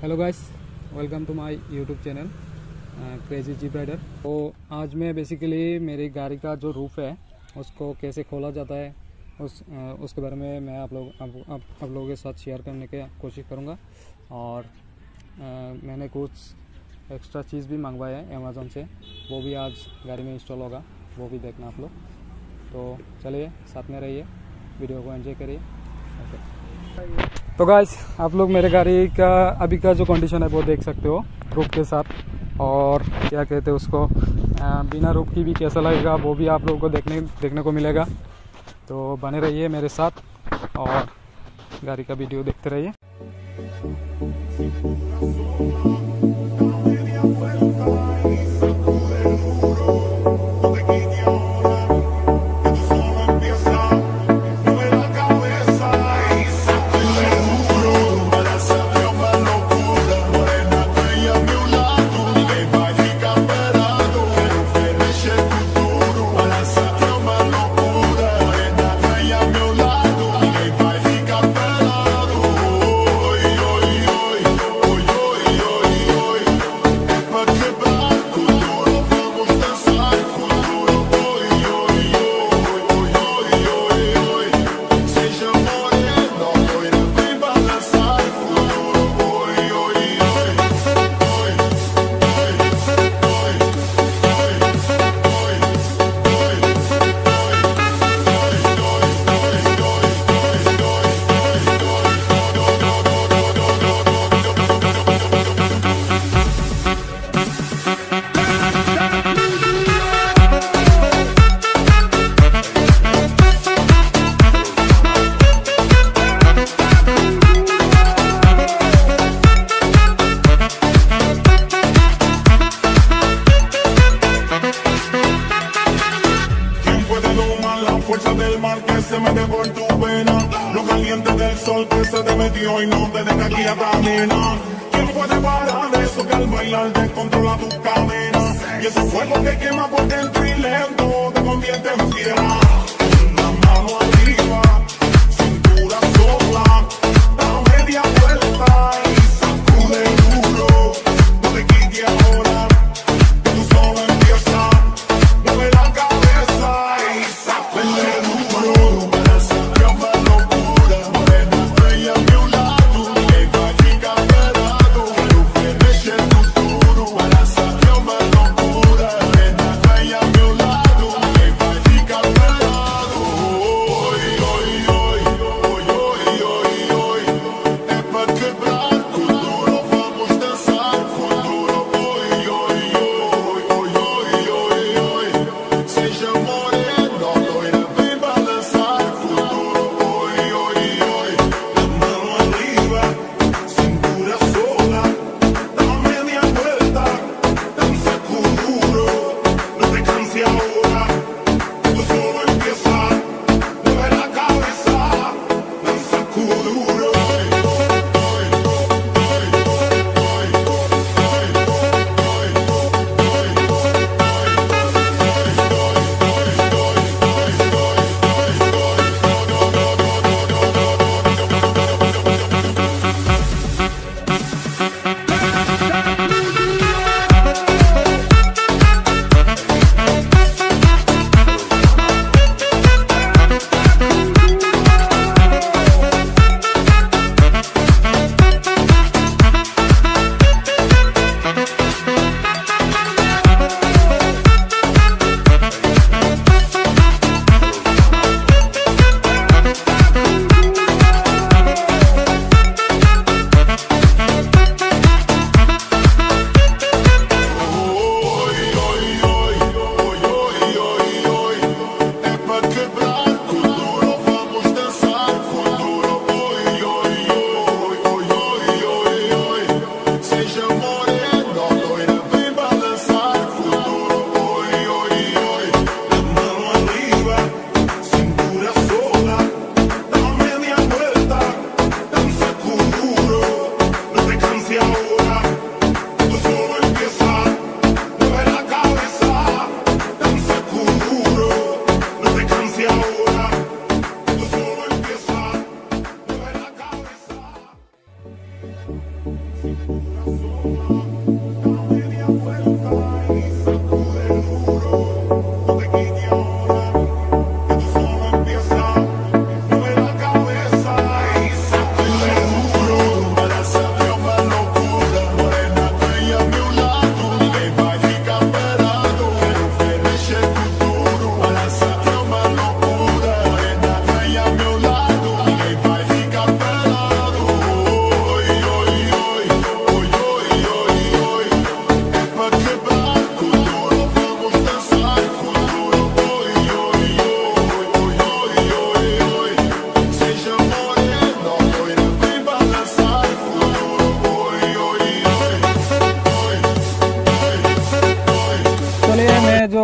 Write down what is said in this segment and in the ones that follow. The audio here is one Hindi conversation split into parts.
Hello guys, welcome to my YouTube channel crazy jeep rider. तो आज मैं बेसिकली मेरी गाड़ी का जो रूफ है उसको कैसे खोला जाता है उसके बारे में मैं आप लोगों के साथ शेयर करने की कोशिश करूँगा। और मैंने कुछ एक्स्ट्रा चीज़ भी मंगवाया है अमेज़न से, वो भी आज गाड़ी में इंस्टॉल होगा, वो भी देखना आप लोग। तो चलिए साथ में रहिए, वीडियो को एंजॉय करिए। तो गाइस, आप लोग मेरे गाड़ी का अभी का जो कंडीशन है वो देख सकते हो रूफ के साथ, और क्या कहते हैं उसको बिना रूफ की भी कैसा लगेगा वो भी आप लोगों को देखने को मिलेगा। तो बने रहिए मेरे साथ और गाड़ी का वीडियो देखते रहिए। Fuerza del mar que se mete por tu vena, lo caliente del sol que se te metió y no te deja aquí a caminar. ¿Quién puede parar eso que al bailar descontrola tus cadenas? Y ese fuego que quema por dentro y lento te convierte en fiera. La mano arriba, cintura sola, da media vuelta y sacude duro. No te quites ahora, que tú solo empieza. Mueve la cabeza y sacude duro. Para sacar más locura, morena estrella a mi lado, que chica pelado, que no feneche el futuro. Para sacar más locura, morena estrella a mi lado, que chica pelado.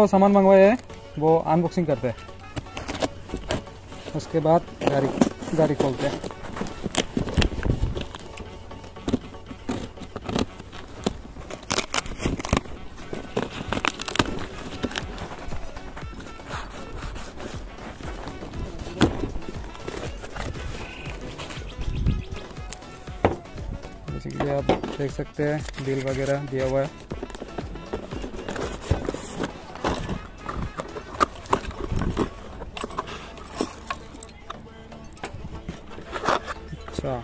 जो सामान मंगवाए हैं वो अनबॉक्सिंग करते हैं, उसके बाद गाड़ी खोलते हैं। जैसे कि आप देख सकते हैं बिल वगैरह दिया हुआ है। अच्छा,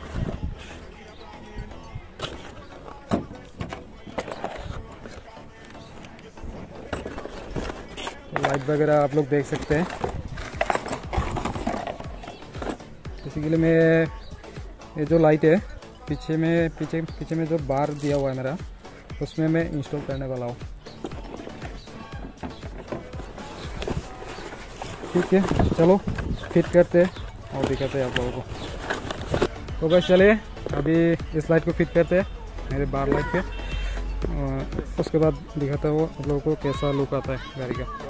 तो लाइट वगैरह आप लोग देख सकते हैं। बेसिकली मैं ये जो लाइट है पीछे में जो बार दिया हुआ है मेरा, उसमें मैं इंस्टॉल करने वाला हूँ। ठीक है, चलो फिट करते हैं और दिखाते हैं आप लोगों को। तो बस चलिए अभी इस लाइट को फिट करते हैं मेरे बार लाइट पे, उसके बाद दिखाता हूँ आप लोगों को कैसा लुक आता है गाड़ी का।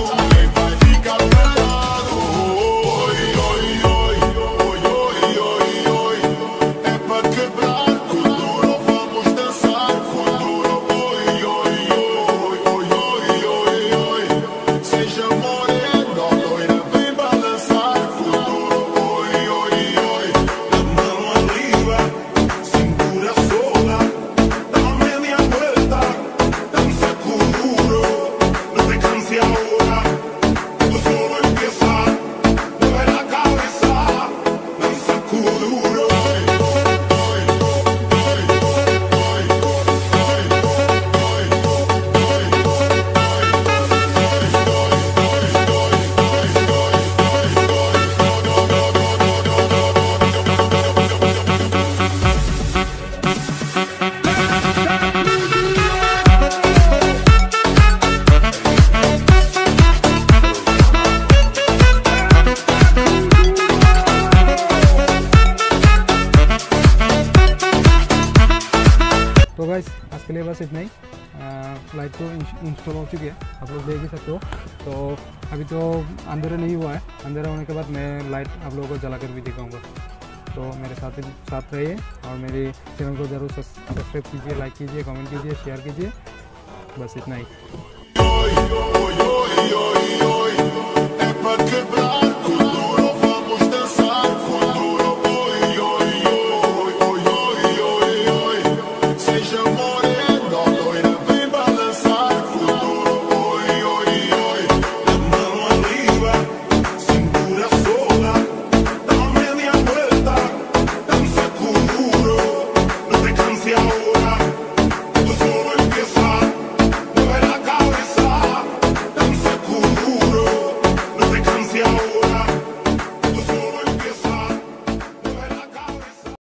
तो गाइस आज के लिए बस इतना ही। लाइट तो इंस्टॉल हो चुकी है, आप लोग देख ही सकते हो। तो अभी तो अंधेरा नहीं हुआ है, अंधेरा होने के बाद मैं लाइट आप लोगों को जला कर भी दिखाऊंगा। तो मेरे साथ रहिए और मेरे चैनल को ज़रूर सब्सक्राइब कीजिए, लाइक कीजिए, कमेंट कीजिए, शेयर कीजिए। बस इतना ही।